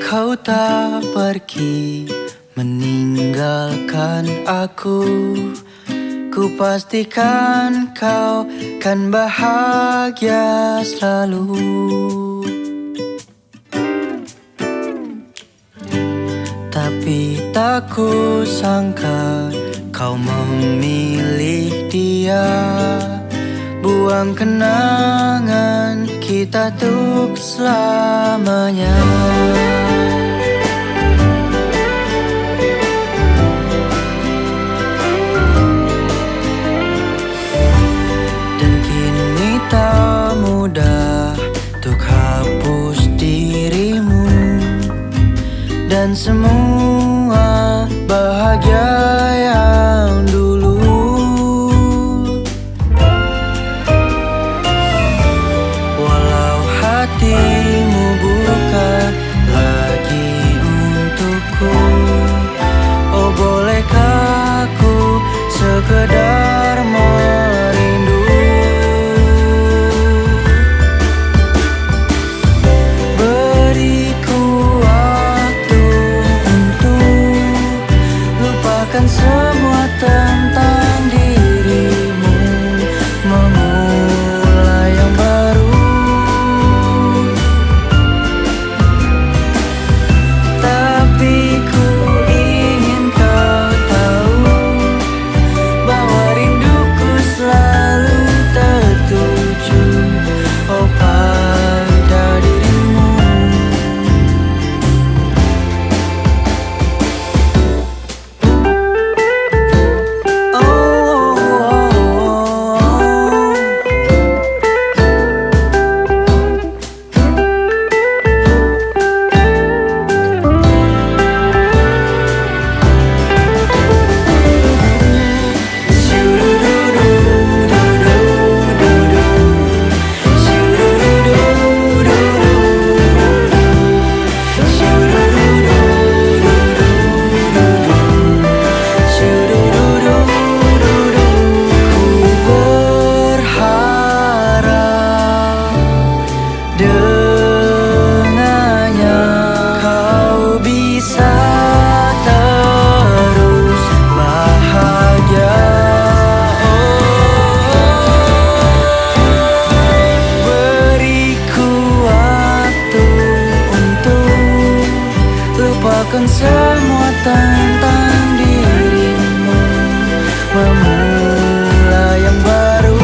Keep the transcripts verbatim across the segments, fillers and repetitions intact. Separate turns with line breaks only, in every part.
kau tak pergi meninggalkan aku, ku pastikan kau kan bahagia selalu. Tapi tak ku sangka kau memilih dia, buang kenangan kita tuk selamanya. Dan kini tak mudah tuk hapus dirimu dan semua bahagia yang dulu. Walau hatimu bukan lagi untukku, oh bolehkah aku sekedar merindu. Beriku waktu untuk lupakan semua tentang dirimu, memulai yang baru. Tapi ku ingin kau tahu bahwa rinduku selalu tertuju, oh pada dirimu. Oh, oh, oh, oh. Dengannya kau bisa terus bahagia. Oh, beriku waktu untuk lupakan semua tentang dirimu, memulai yang baru.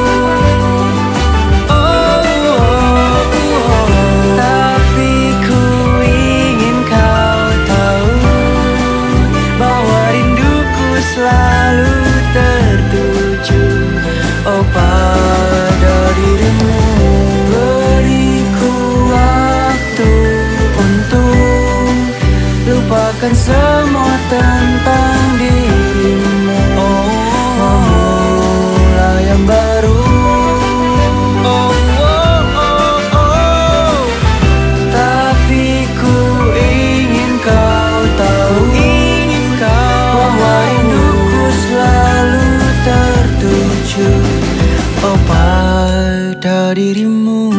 Tapi ku ingin kau tahu bahwa rinduku selalu tertuju, oh pada dirimu. Beriku waktu untuk lupakan semua tentang dirimu, oh memulai yang baru. Oh, oh, oh, oh. Tapi ku ingin kau tahu, ingin kau bahwa rinduku selalu tertuju, oh pada dirimu.